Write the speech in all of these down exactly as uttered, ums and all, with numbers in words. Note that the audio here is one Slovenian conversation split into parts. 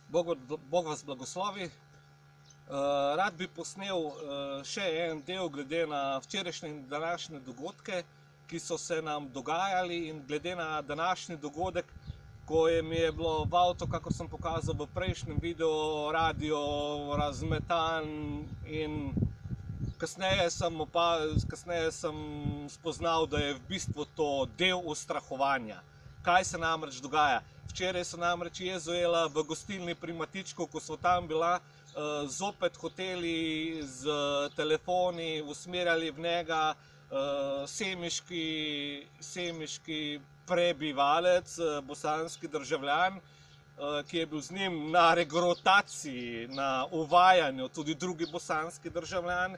Bog vas blagoslovi. Rad bi posnel še en del glede na včerajšnje in današnje dogodke, ki so se nam dogajali, in glede na današnji dogodek, ko je mi je bilo v avto, kako sem pokazal v prejšnjem videu, radio razmetan, in kasneje sem, kasneje sem spoznal, da je v bistvu to del ustrahovanja. Kaj se namreč dogaja? Včeraj so namreč Jezuela v gostilni pri Matičku, ko so tam bila, zopet hoteli z telefoni usmerjali v njega semiški, semiški prebivalec, bosanski državljan, ki je bil z njim na regrutaciji, na uvajanju, tudi drugi bosanski državljan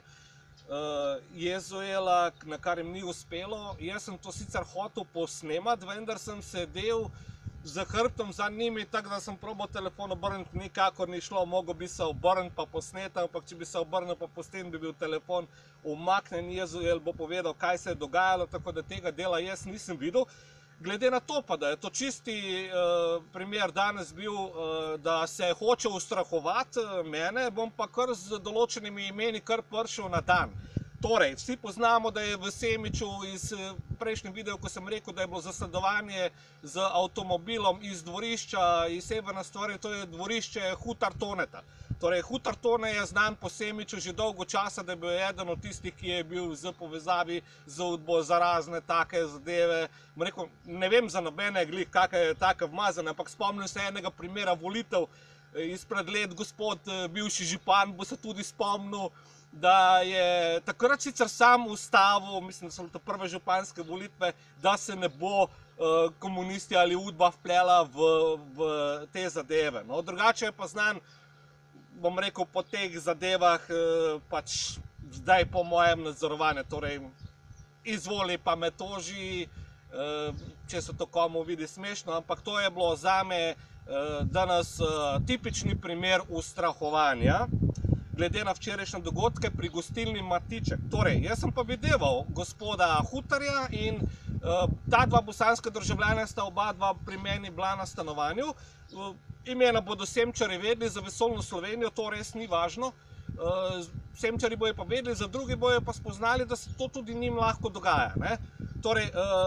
Jezuela, na kar jim ni uspelo. Jaz sem to sicer hotel posnemati, vendar sem sedel za hrbtom za njimi, tako da sem probal telefon obrniti, nikakor ni šlo, mogel bi se obrniti pa posneti, ampak če bi se obrnil pa posneti, bi bil telefon umaknen. Jezuel bo povedal, kaj se je dogajalo, tako da tega dela jaz nisem videl. Glede na to pa, da je to čisti primer danes bil, da se hoče ustrahovati mene, bom pa kar z določenimi imeni kar prišel na dan. Torej, vsi poznamo, da je v Semiču iz prejšnjem videu, ko sem rekel, da je bilo zasledovanje z avtomobilom iz dvorišča, iz Severne Stvari, to je dvorišče Hutar Toneta. Torej, Hutar Tone je znan po Semiču že dolgo časa, da je bil eden od tistih, ki je bil z povezavi z Udbo za razne take zadeve. Rekel, ne vem za nobene glih, kakaj je taka vmazana, ampak spomnim se enega primera volitev izpred let, gospod bivši župan bo se tudi spomnil, da je takrat sicer sam ustavil, mislim, da so to prve županske volitve, da se ne bo komunisti ali Udba vplela v te zadeve. Drugače je pa znan, bom rekel, po teh zadevah pač zdaj po mojem nadzorovanje. Torej, izvoli pa me toži, če se to komu vidi smešno, ampak to je bilo zame danes tipični primer ustrahovanja glede na včerajšnje dogodke pri gostilni Matiček. Torej, jaz sem pa videval gospoda Hutarja in ta dva bosanska državljana sta oba dva pri meni bila na stanovanju. Imena bodo Semčari vedeli, za vesoljno Slovenijo to res ni važno. Semčari bojo pa vedeli, za drugi bojo pa spoznali, da se to tudi njim lahko dogaja. Torej,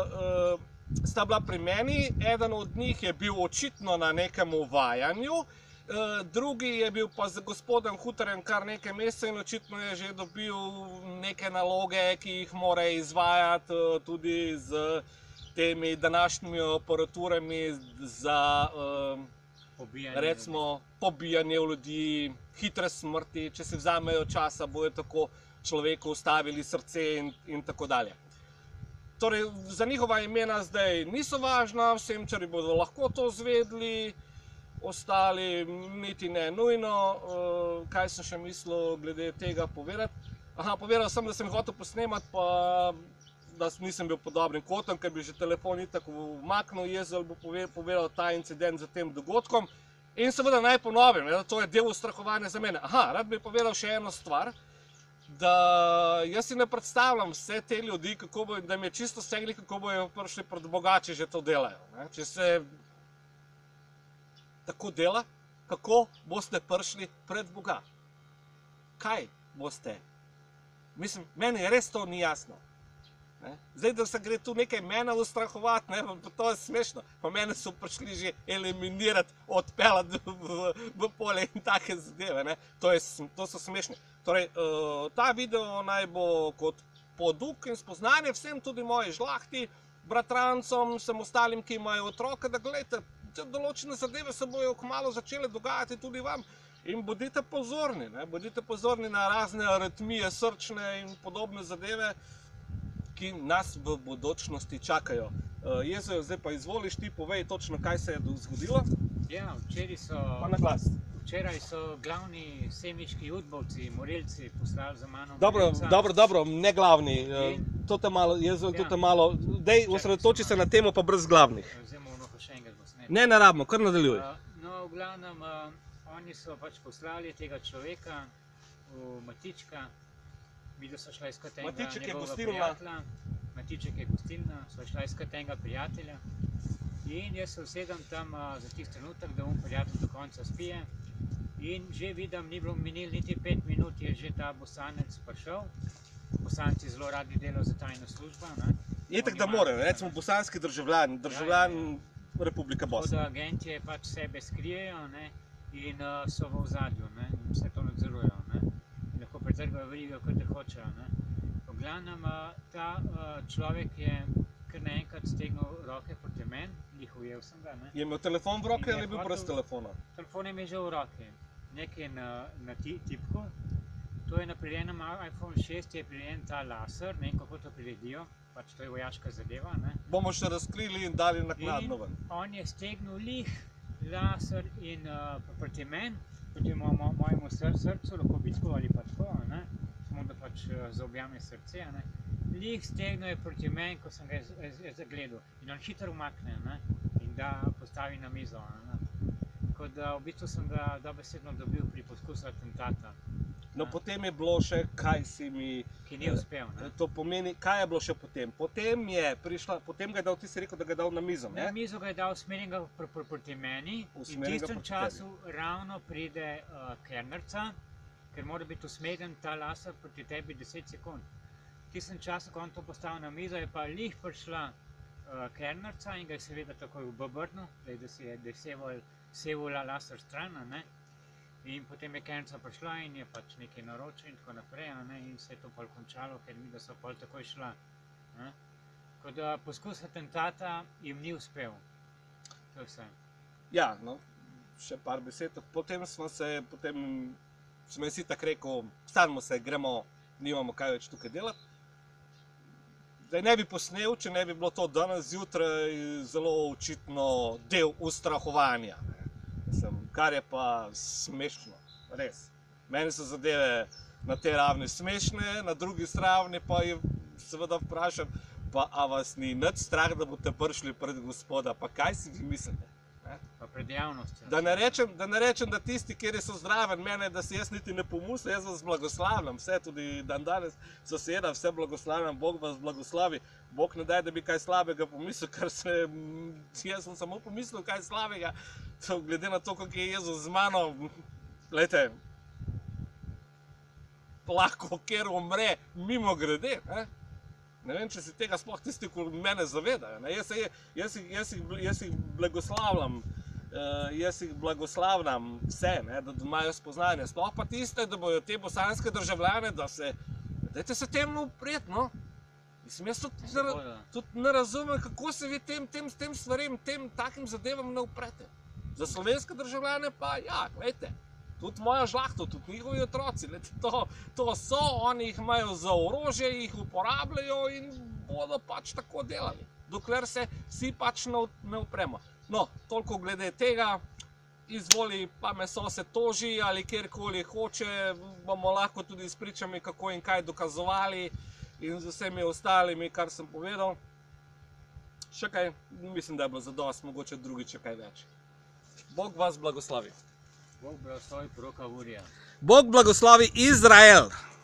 sta bila pri meni, eden od njih je bil očitno na nekem uvajanju, drugi je bil pa z gospodom Hutarjem kar nekaj mesecev in očitno je že dobil neke naloge, ki jih mora izvajati tudi z temi današnjimi aparaturami za recimo pobijanje ljudi, hitre smrti, če si vzamejo časa, bojo tako človeku ustavili srce in tako dalje. Torej, za njihova imena zdaj niso važna, Semčari bodo lahko to zvedli, ostali niti ne nujno. Kaj sem še mislil glede tega povedati? Aha, povedal sem, da sem hotel posnemati, pa da nisem bil pod dobrim kotom, ker bi že telefon itak umaknil. Jezuel bo povedal ta incident za tem dogodkom. In seveda naj ponovim, da to je del ustrahovanja za mene. Aha, rad bi povedal še eno stvar, da jaz si ne predstavljam vse te ljudi, da mi je čisto segli, kako bojo prišli pred Boga, če že to delajo. Če se tako dela, kako boste prišli pred Boga? Kaj boste? Mislim, meni res to ni jasno. Zdaj, da se gre tu nekaj mene ustrahovati, to je smešno. Pa mene so prišli že eliminirati, odpeljati v polje in take zadeve. To so smešne. Torej, ta video naj bo kot poduk in spoznanje vsem, tudi moji žlahti, bratrancom, vsem ostalim, ki imajo otroke, da gledajte, določene zadeve se bojo kmalu začele dogajati tudi vam. In bodite pozorni, bodite pozorni na razne aritmije, srčne in podobne zadeve, ki nas v bodočnosti čakajo. Jezuel, zdaj pa izvoliš, ti povej točno, kaj se je zgodilo. Ja, včeraj so... Pa na glas. Včeraj so glavni semiški udbovci, morilci, poslali za mano... Dobro, dobro, dobro, ne glavni. To te malo, Jezuel, to te malo... Dej, osredotoči se na temo, pa brez glavnih. Vzemo ono pa še enkrat posnet. Ne, ne rabimo, kar nadaljuj. No, v glavnem, oni so pač poslali tega človeka v Matička. Videla so šla iskati enega njegovega prijatelja. Matiček je gostilna, so šla iskati enega prijatelja. In jaz se usedem tam uh, za tisti trenutek, da bom prijatelj do konca spije. In že vidim, ni bilo minil niti pet minut, je že ta Bosanec prišel. Bosanci zelo radi delajo za tajno službo. Itak da morajo, recimo bosanski državljan, državljan ja, ja, ja. Republike Bosne. Od agentje pač sebe skrijejo, ne, in uh, so v ozadju, ne, in vse to nadzorujejo, ne. In lahko pretrgajo verigo, kot te hočejo, ne. V glavnem, uh, ta uh, človek je kar naenkrat stegnil roke proti meni, jih ujel sem ga, ne. Je imel telefon v roke ali je bil brez telefona? Telefon je imel že v roke. Nekaj na, na tipku. To je na prirejenem iPhone šest, je prirejen ta laser, ne vem kako to priredijo, pač to je vojaška zadeva, ne. Bomo še razkrili in dali naknadno ven. In on je stegnil lih laser in uh, proti meni, proti mo mojemu sr srcu, lahko bi tako ali pa tako, ne, samo da pač uh, zaobjame srce, ne. Lih stegnil je proti meni, ko sem ga zagledal, in on hitro umakne, ne, in da postavi na mizo, ne. Tako da v bistvu sem ga dobesedno dobil pri poskusu atentata. No, potem je bilo še, kaj si mi... Ki ni uspel, ne? To pomeni, kaj je bilo še potem? Potem je prišla, potem ga je dal, ti si rekel, da ga je dal na mizo, ne? Na mizo ga je dal, usmerjen ga pr pr proti meni. In v tistem času ravno pride uh, Kernerca, ker mora biti usmerjen ta laser proti tebi deset sekund. V tistem času, ko on to postavil na mizo, je pa lih prišla uh, Kernerca in ga je seveda takoj obrnil, da se je, da je seval, seval laser stran, ne? In potem je Kernerca prišla in je pač nekaj naročil in tako naprej, ne? In se je to pol končalo, ker mi da so pol takoj šla. Ne? Tako da poskus atentata jim ni uspel. To je vse. Ja, no, še par besed. Potem smo se, potem smo si tako rekel, stanemo se, gremo, nimamo kaj več tukaj delati. Zdaj ne bi posnel, če ne bi bilo to danes zjutraj zelo očitno del ustrahovanja. Mislim, kar je pa smešno, res. Meni so zadeve na tej ravni smešne, na drugi strani pa je seveda vprašam, pa a vas ni nič strah, da boste prišli pred Gospoda, pa kaj si vi mislite? Pa pred javnostjo. Da ne rečem, da ne rečem, da tisti, kjer so zraven mene, da si jaz niti ne pomuslim, jaz vas blagoslavljam, vse, tudi dan danes soseda, vse blagoslavljam, Bog vas blagoslovi. Bog ne daj, da bi kaj slabega pomislil, ker se, jaz sem samo pomislil kaj slabega, to, glede na to, kako je Jezus z mano, glejte, lahko kjer umre mimo grede, ne? Ne vem, če si tega sploh tisti, ko mene zavedajo. Jaz, jaz, jaz, jaz jih blagoslavljam, jaz jih blagoslavljam vse, ne, da imajo spoznanje. Sploh pa tiste, da bojo te bosanske državljane, da se, dajte se temu upret, no. Mislim, jaz tudi, tudi ne razumem, kako se vi tem, tem, tem stvarem, tem takim zadevam ne uprete. Za slovenske državljane pa, ja, gledajte, tudi moja žlahta, tudi njihovi otroci, to, to so, oni jih imajo za orožje, jih uporabljajo in bodo pač tako delali, dokler se vsi pač ne upremo. No, toliko glede tega, izvoli pa meso se toži ali kjerkoli hoče, bomo lahko tudi s pričami, kako in kaj dokazovali in z vsemi ostalimi, kar sem povedal. Še kaj, mislim, da je bilo zadost, mogoče drugič kaj več. Bog vas blagoslovi. Bog blagoslovi proroka Urija. Bog blagoslovi Izrael.